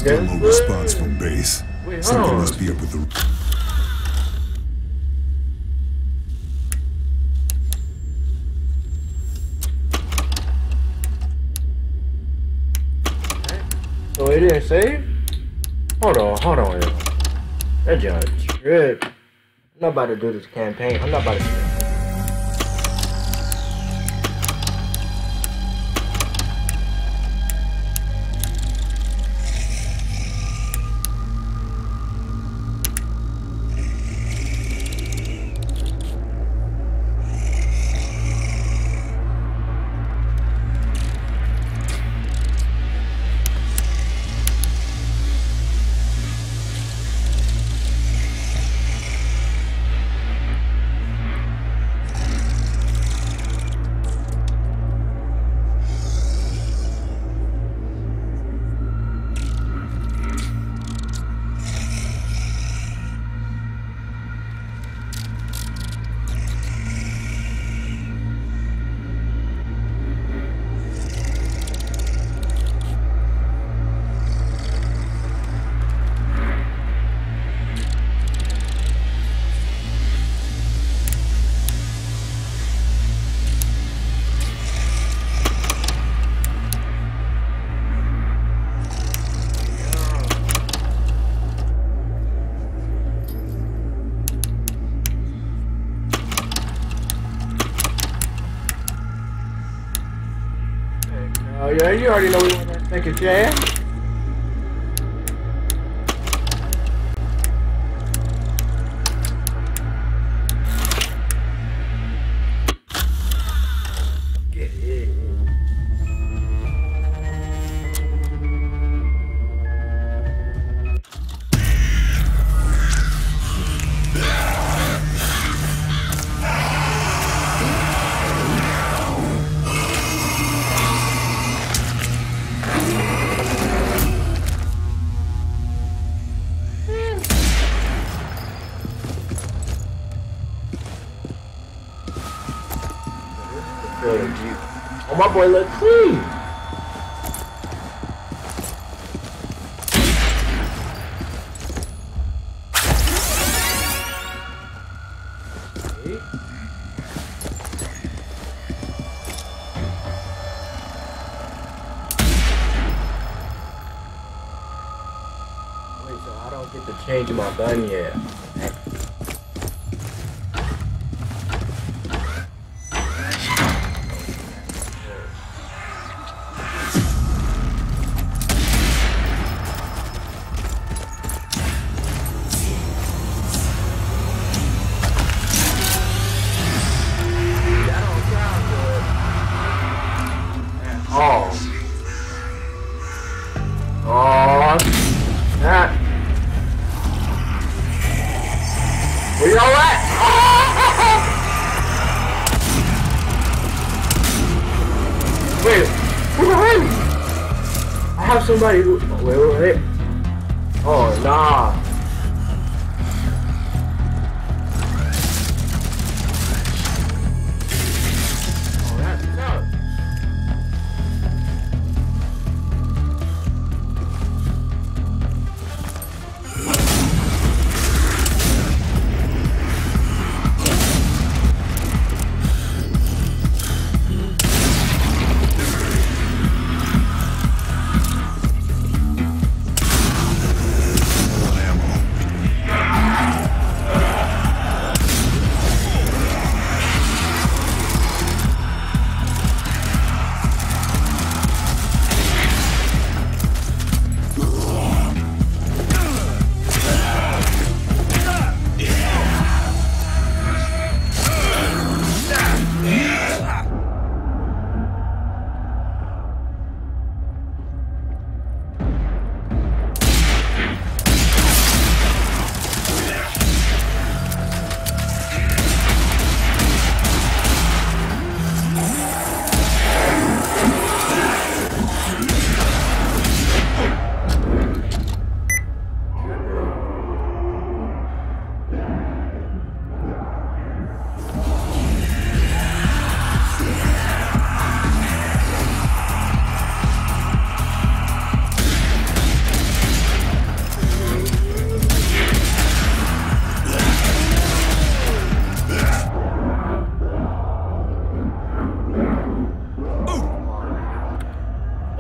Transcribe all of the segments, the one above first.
Still no response from base. Wait, Something must be up with the... So it didn't save? Hold on, yo. That judge trip. I'm not about to do this campaign. I'm not about to do this. Oh yeah, you already know we want that second chance. Oh, my boy look clean. Wait, so I don't get to change my gun yet. Where y'all at? Wait, who behind me? I have somebody who... Wait. Oh, nah. Oh, that's tough.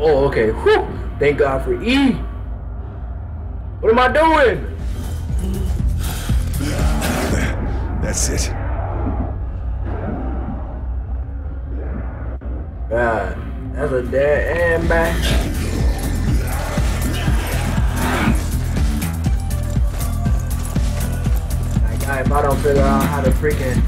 Oh, okay. Whew. Thank God for E. What am I doing? That's it. God, that's a dead end, man. Like, God, if I don't figure out how to freaking...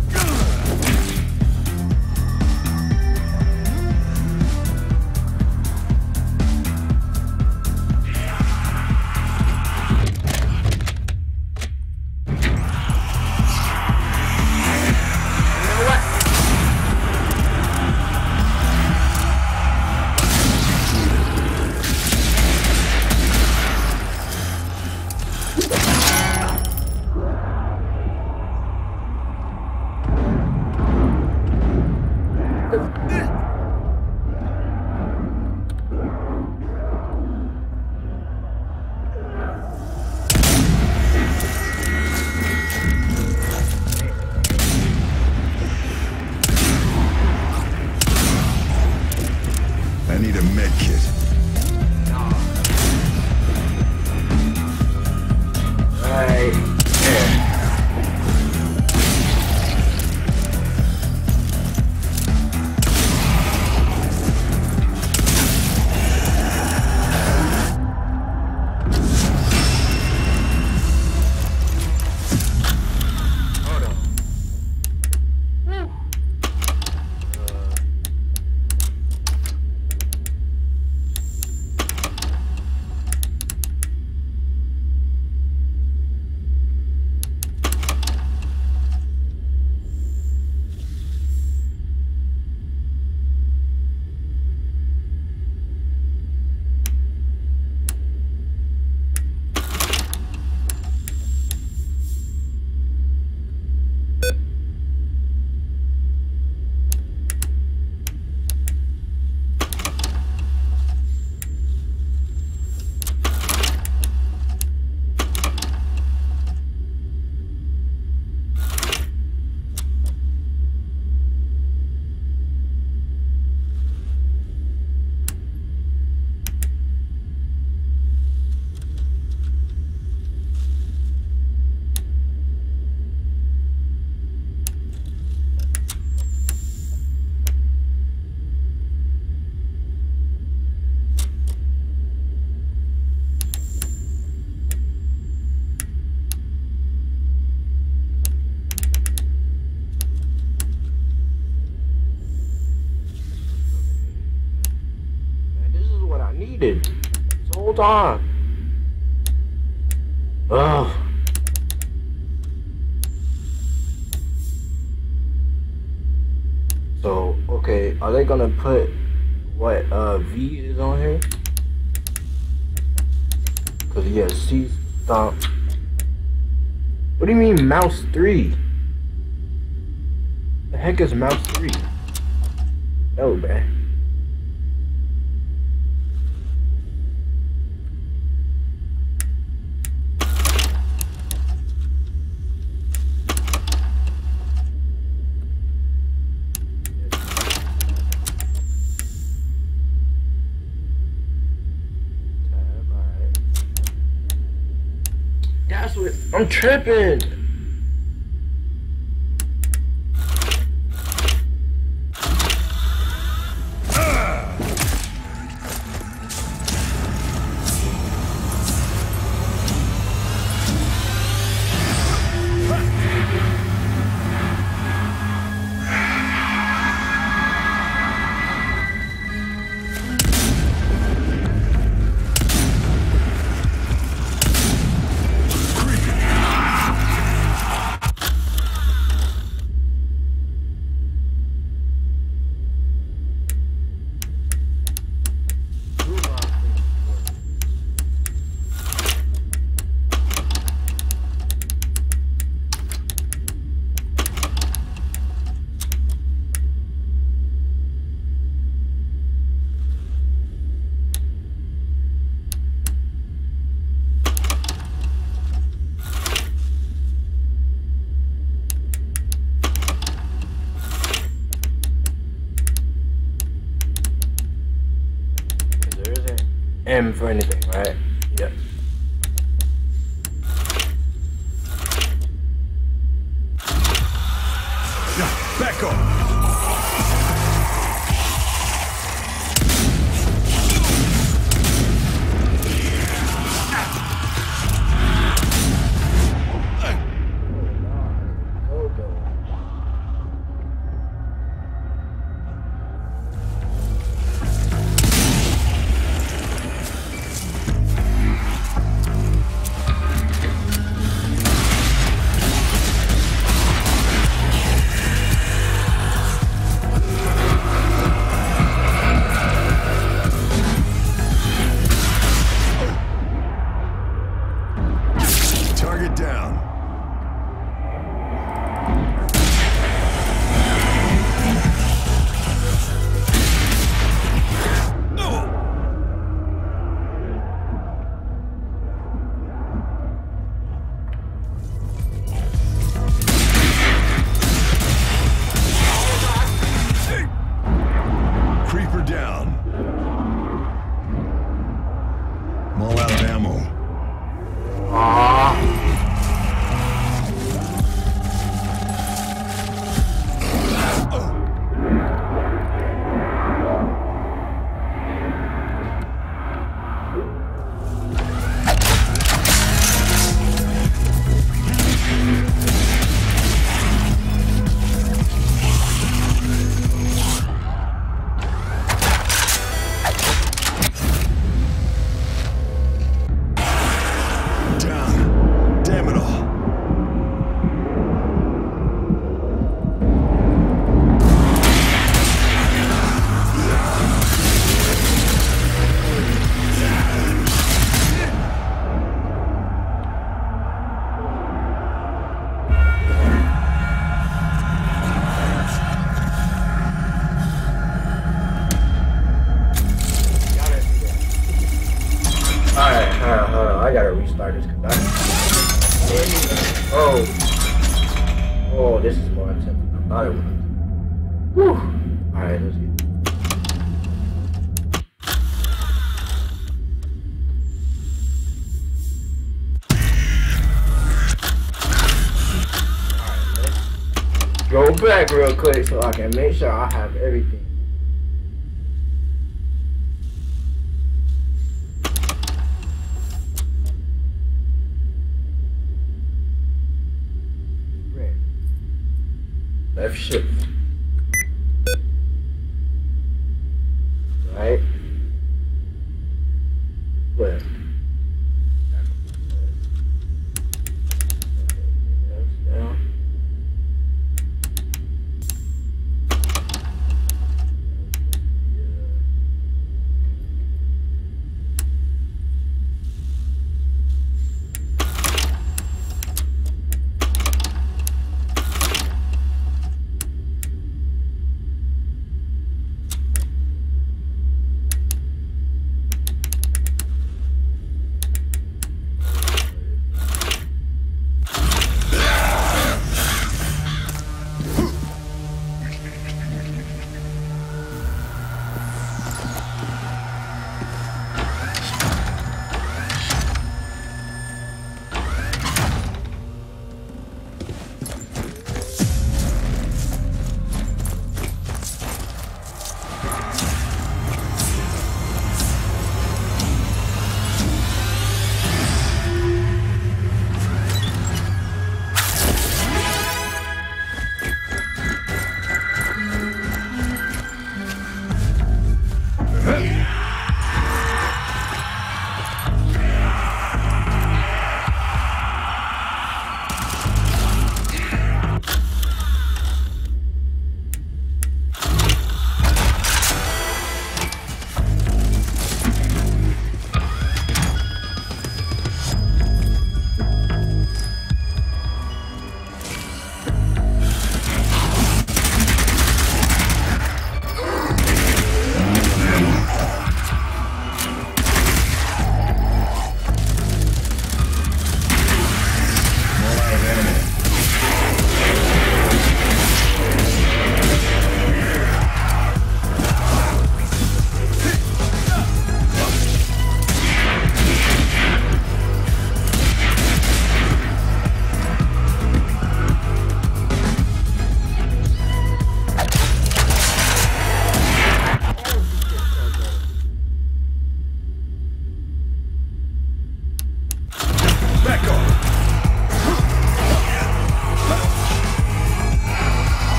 I need a med kit. Right there. Hold on. Needed this whole time. Ugh. So, okay, are they gonna put what V is on here? Cause yeah, C stop. What do you mean mouse 3? The heck is mouse 3? No, man. That's what I'm tripping. M for anything, right? Yep. Yeah, back off. Target down. Creeper down. I'm all out of ammo. Down. Damn it all. Alright, hold on. I gotta restart this because Oh, this is more intense than I thought it was. Whew. Alright, let's get go back real quick so I can make sure I have everything. Left shift. Right. Left. Down.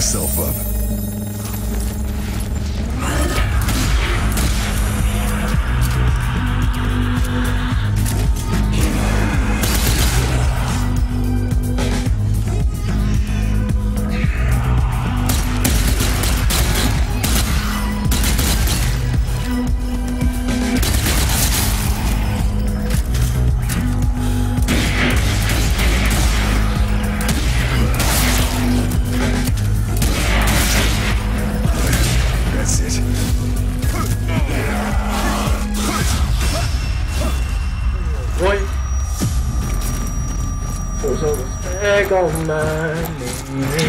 yourself up. On my knees.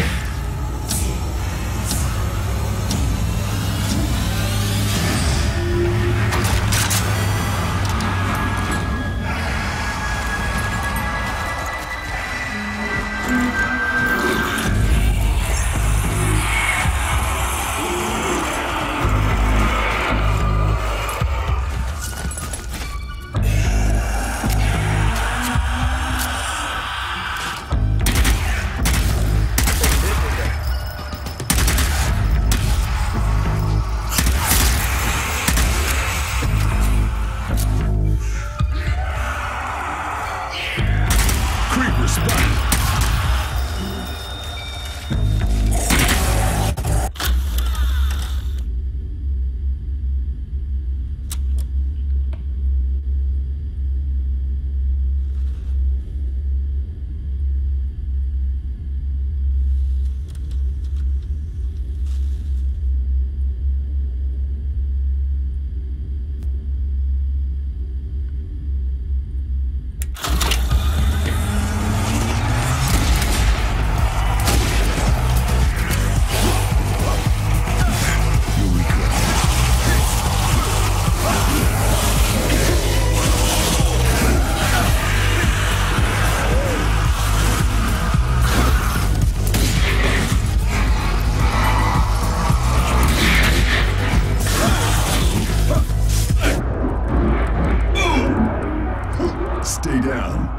Stay down.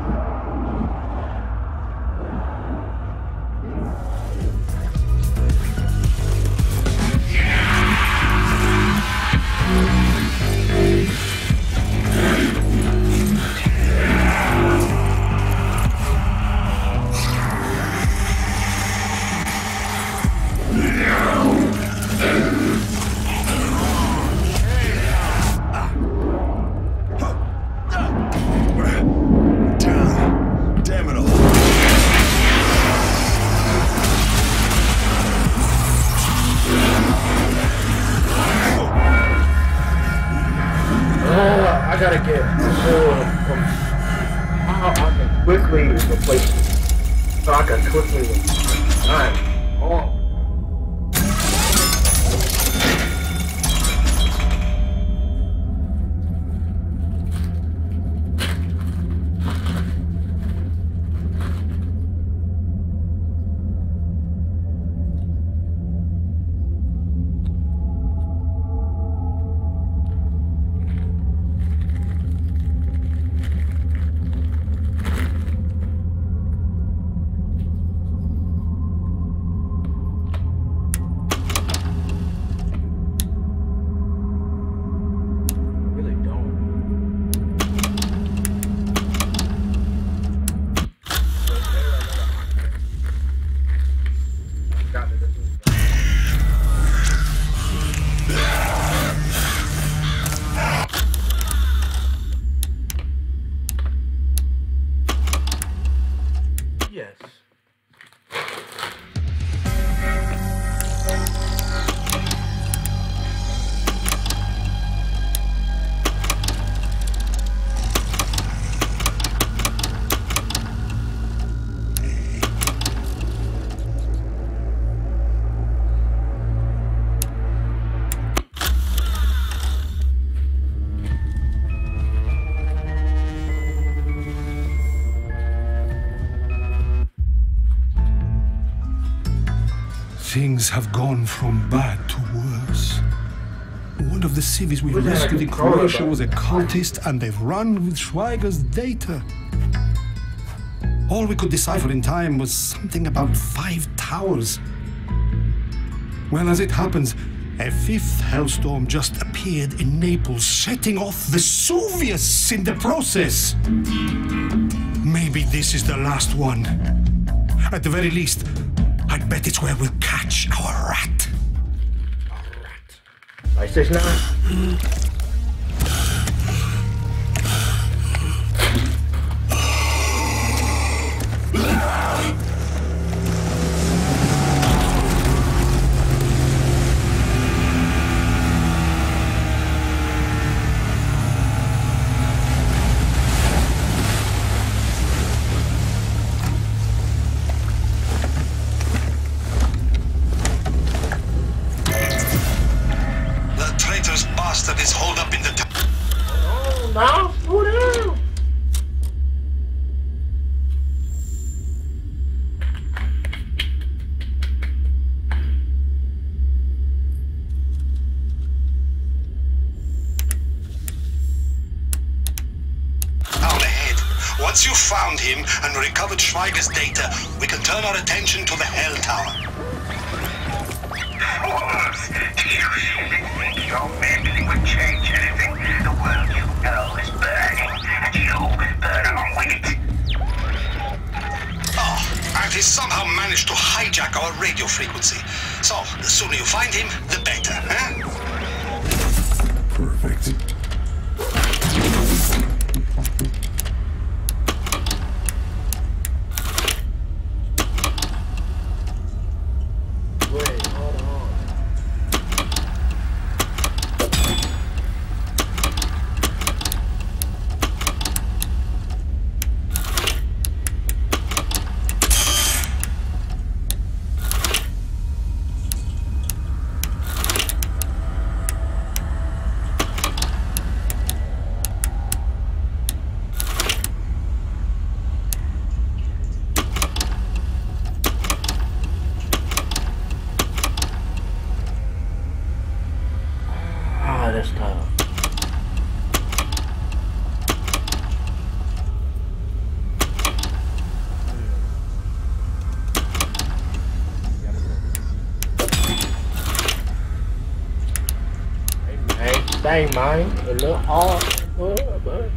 I gotta get how I can quickly replace it. So I can quickly replace. Oh. Yes. Things have gone from bad to worse. One of the civvies we rescued in Croatia was a cultist, and they've run with Schweiger's data. All we could decipher in time was something about 5 towers. Well, as it happens, a fifth hellstorm just appeared in Naples, setting off Vesuvius in the process. Maybe this is the last one. At the very least, I bet it's where we'll catch our rat. Like 6ix9ine. Bastard is holed up in the Oh, now, slow down. Down ahead. Once you've found him and recovered Schweiger's data, we can turn our attention to the Hell Tower. Fools! Do you really think your memory would change anything? The world you know is burning, and you will burn along with it. Oh, and he somehow managed to hijack our radio frequency. So, the sooner you find him, the better, huh? Perfect. Wait, hold on. Ah, that's tough. Hey, dang, man, a little hard, but.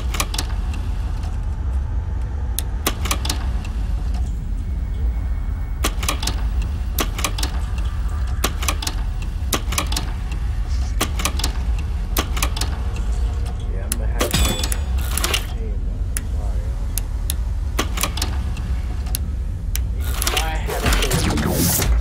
Yeah, I'm gonna have to. Sorry, I had to.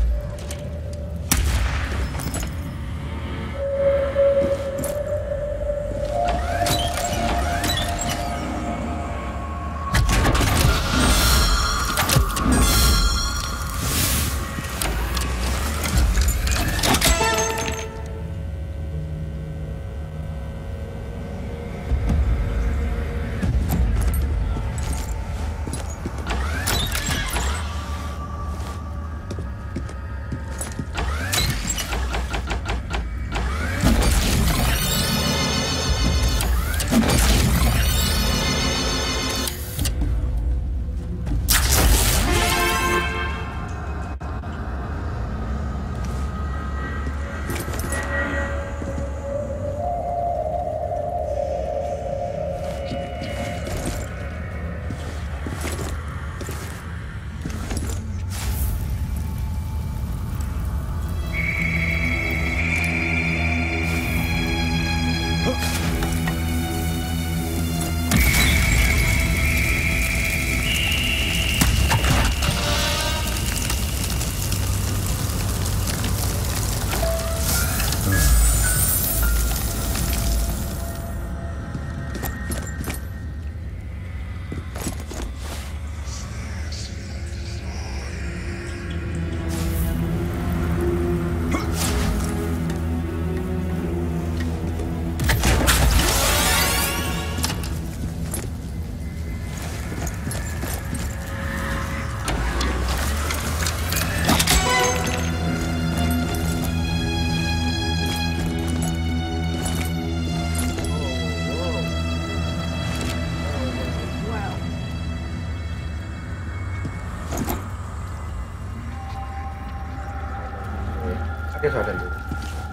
I guess I can do it.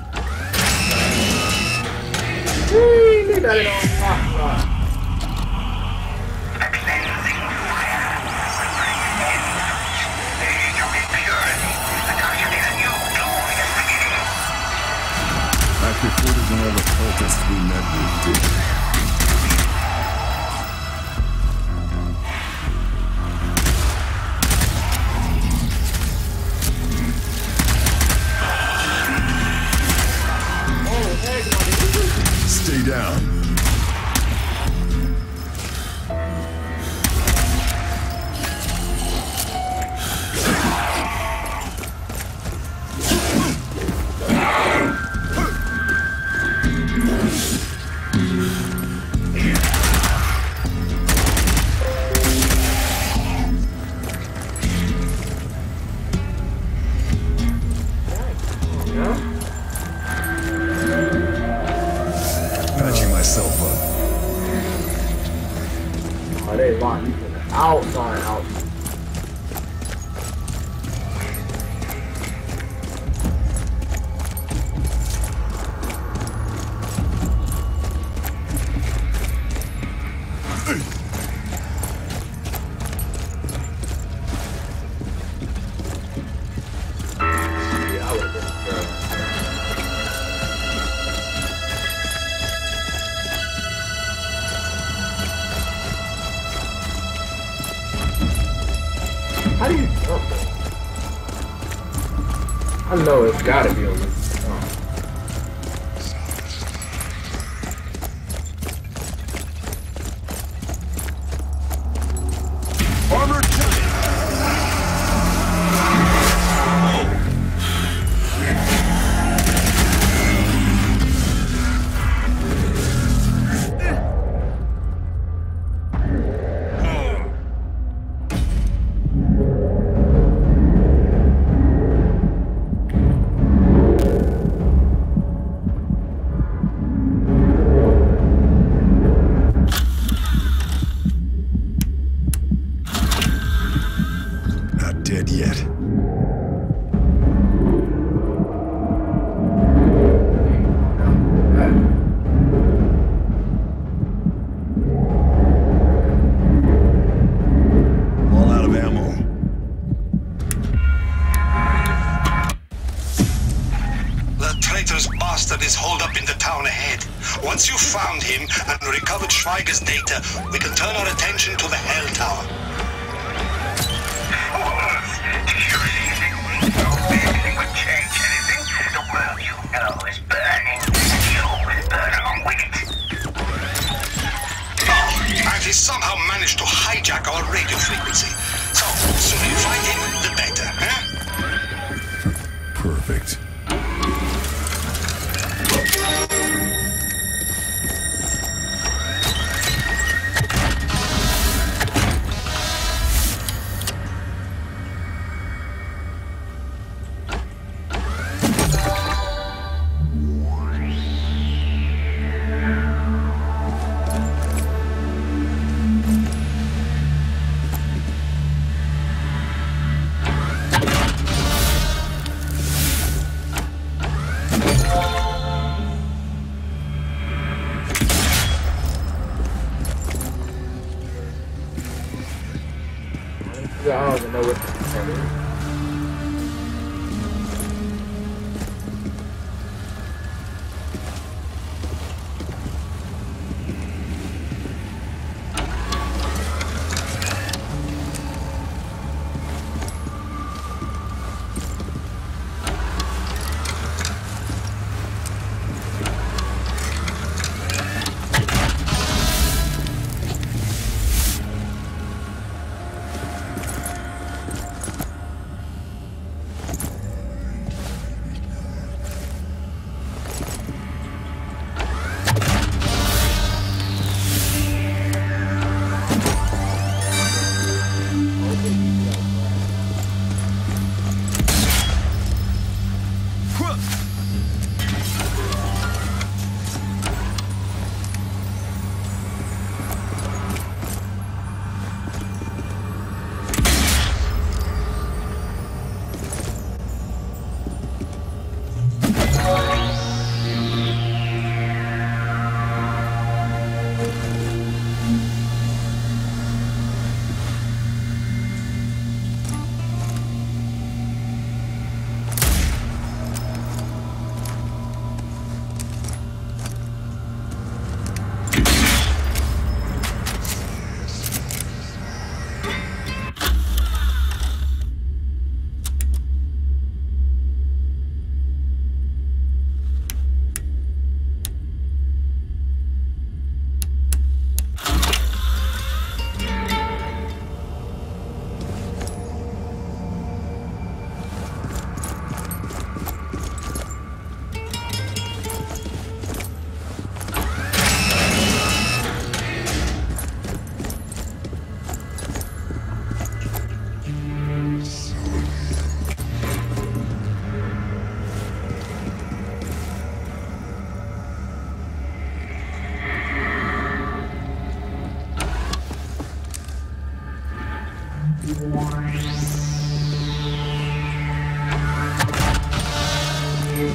Whee! Leave that on top. A cleansing fire will bring an end to the age of impurity and usher in a new glorious beginning. After footage and all the cultists we met with did. Stay down. Patching myself up. Oh, they locked me from the outside out. Yeah, I would've been scared. How do you jump it? I know it's gotta be on this. Armor giant. Not dead yet. All out of ammo. The traitorous bastard is holed up in the town ahead. Once you've found him and recovered Schweiger's data, we can turn our attention to the Hell Tower. Fools! Do you really think anything would change anything? The world you know is burning. You burn along with it. Oh, and he somehow managed to hijack our radio frequency. So, sooner you find him, the better, huh? Perfect. I don't even know what to say.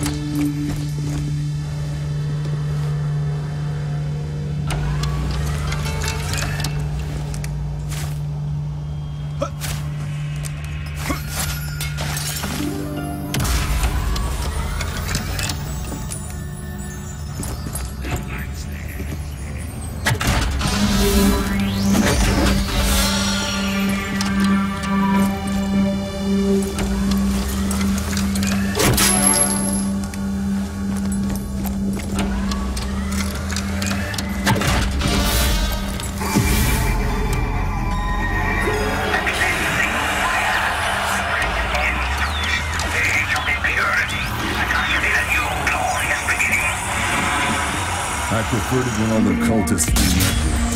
I preferred it when all the cultists we met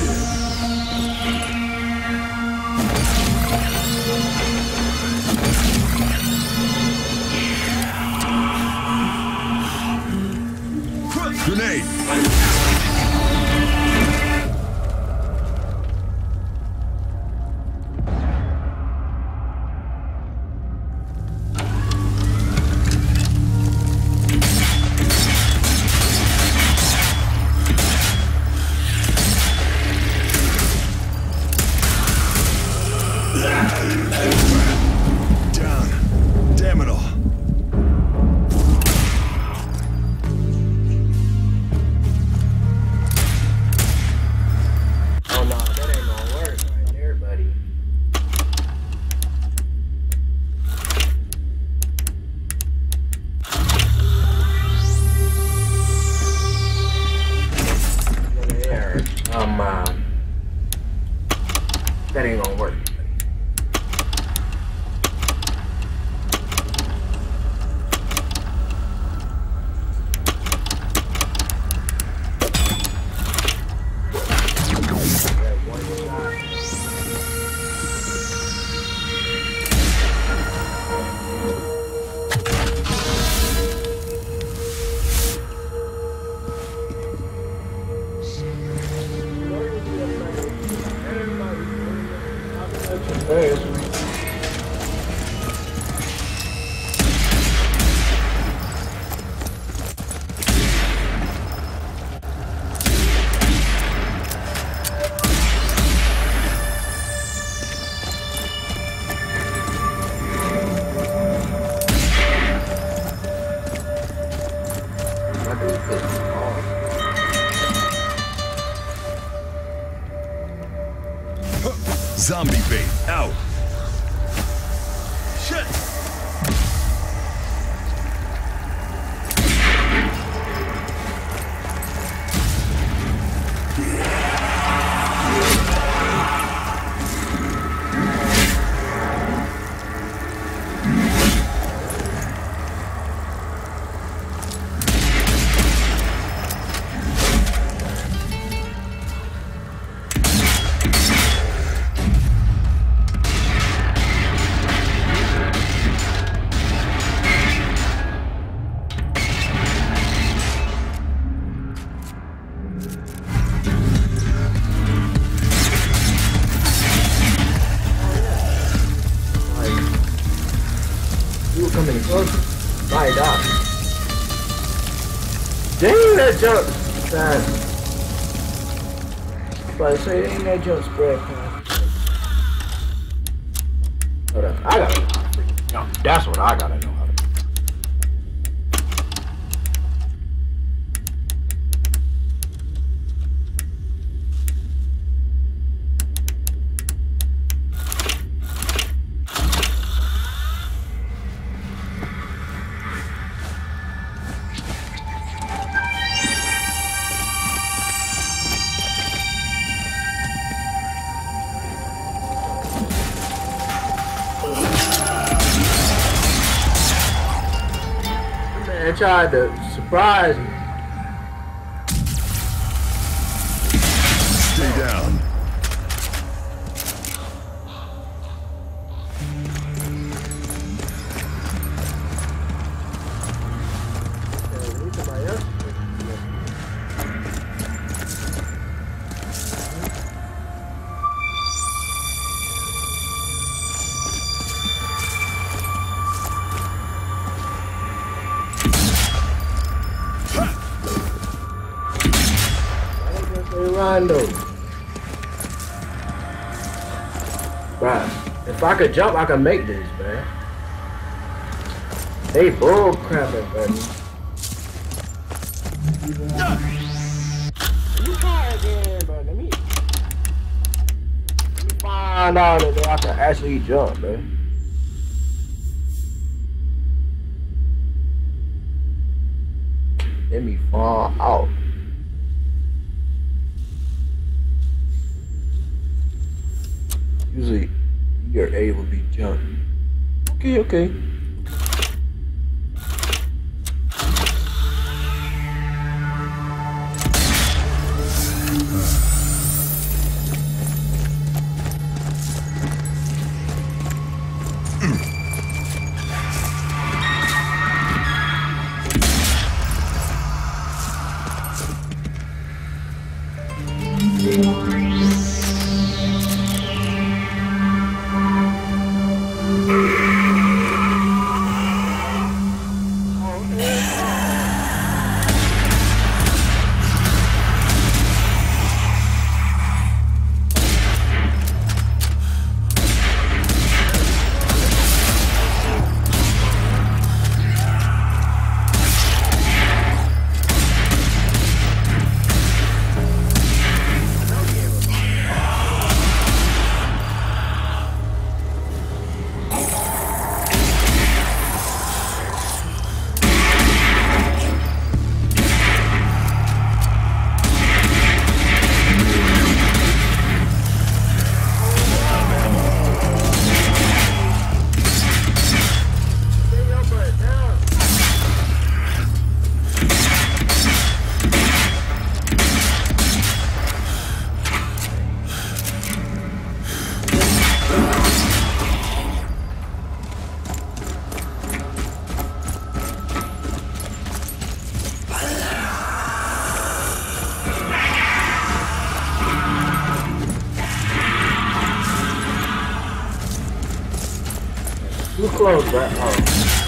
were dead. Grenade! Down. Damn it all. Oh no, that ain't gonna work right there, buddy. There. That ain't gonna work. Zombie bait, out! Shit! Coming closer. Find out. Dang, that jump fast. But I say, ain't that jump spread fast. Hold up. I gotta know how to freaking jump. That's what I gotta know how to do. Man tried to surprise me. Stay down. fine though. Right. If I could jump, I could make this, man. They bull crapping, buddy. You try again, bro. Let me find out that I can actually jump, man. Let me fall out. Usually, you're able to be jumping. Okay, okay. Too close, right? Oh.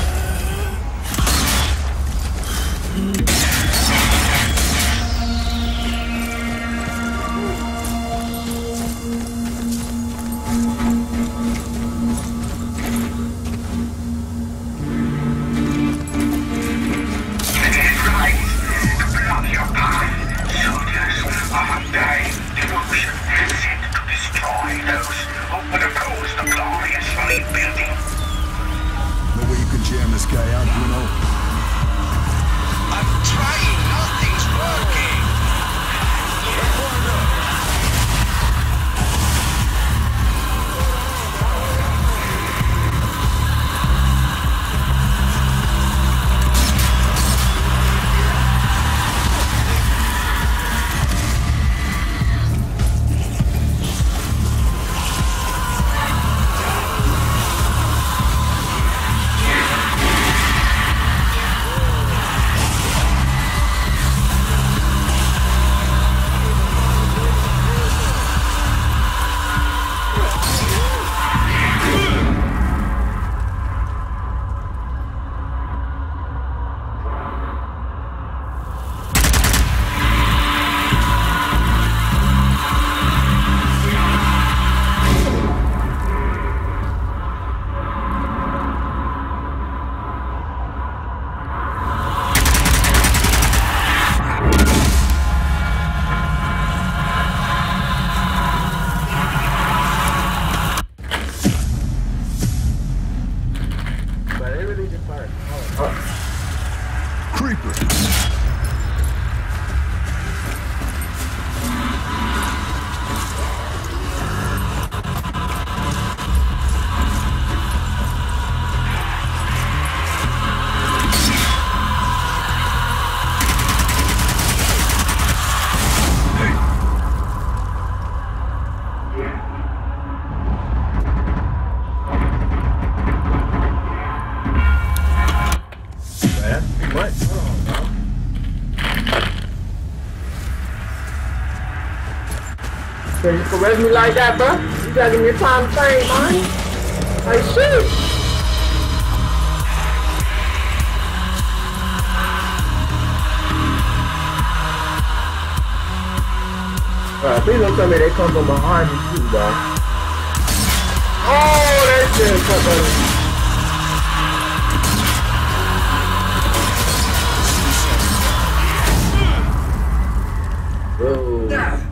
You can raise me like that, bro. You gotta give me time to think, man. Like shit. Please don't tell me they come from behind you too, bro. Oh, that shit cut Whoa.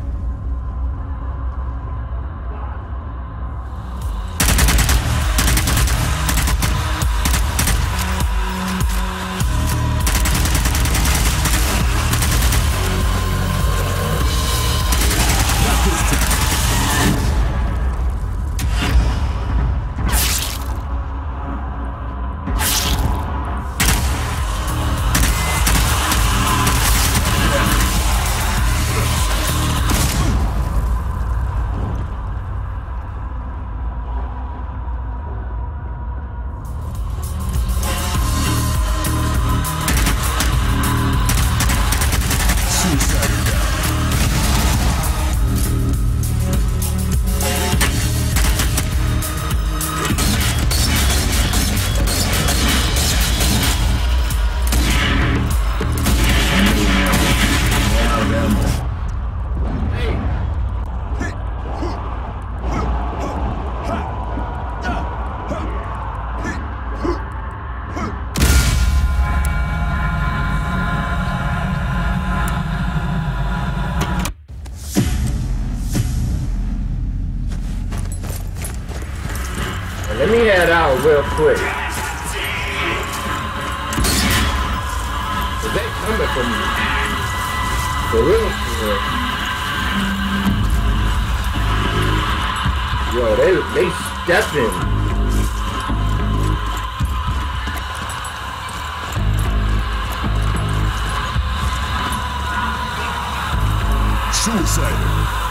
Let me head out real quick. Cause they coming for me. For real, for real. Yo, they stepping. Suicidal.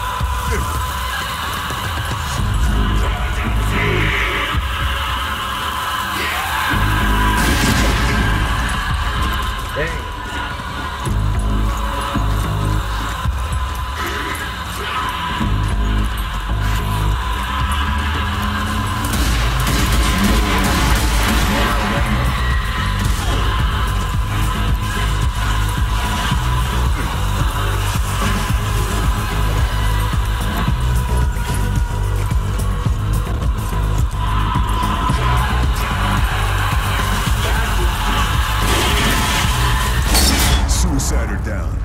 Suicider down.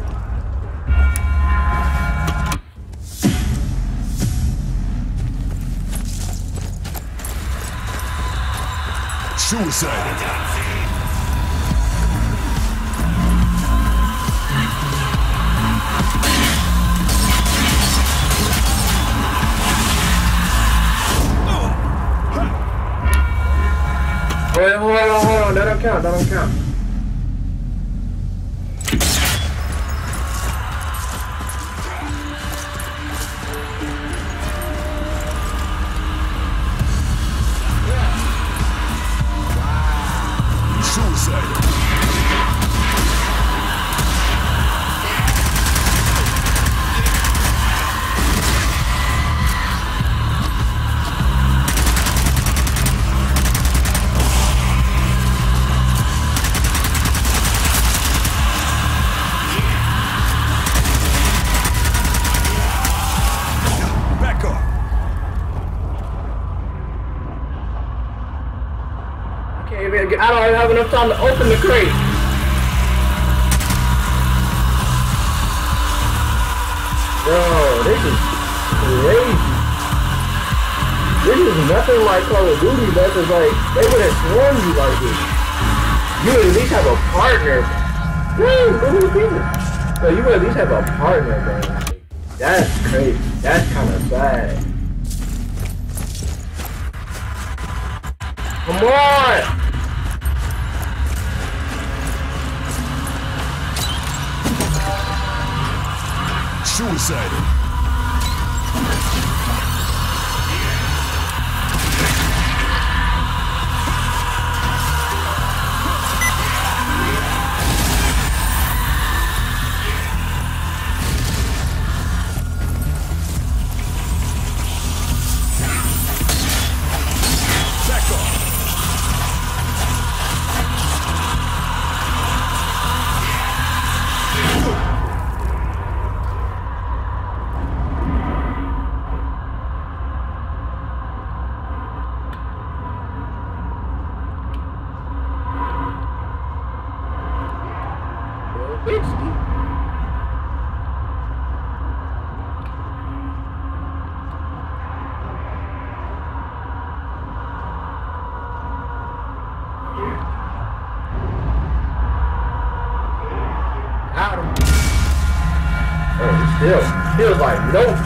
Suicider. Wait, hold on. That don't count. I don't even have enough time to open the crate. Bro, this is crazy. This is nothing like Call of Duty, man. Cause like they would have swarmed you like this. You would at least have a partner. So you would at least have a partner, man. Like, that's crazy. That's kind of sad. Come on! Suicidal. 60. Got him. Oh, still feels like nope.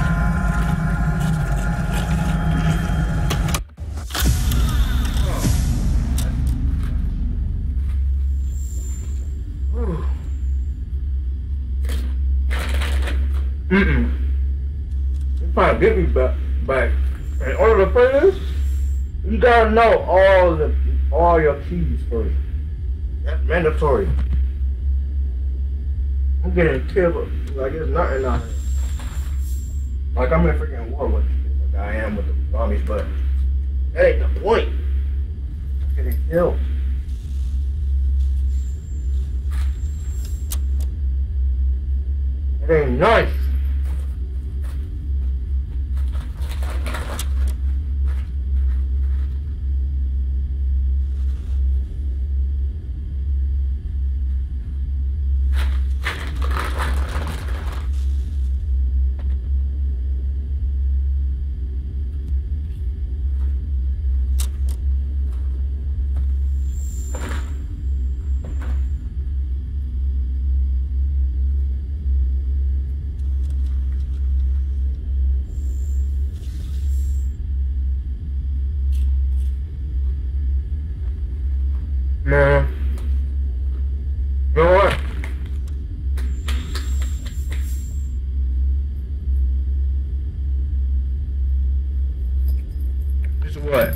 You trying to get me back. In order to play this, you gotta know all your keys first. That's mandatory. I'm getting killed like it's nothing out here. Like I'm in freaking war with like I am with the zombies, but that ain't the point. I'm getting killed. It ain't nice. Man, you know what? This is what?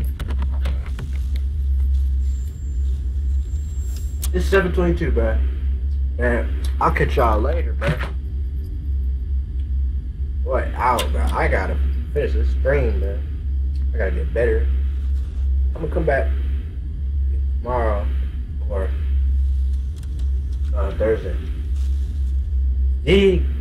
It's 7:22, man. Man, I'll catch y'all later, man. What? Out, man. I gotta finish this stream, man. I gotta get better. I'm gonna come back tomorrow or Thursday.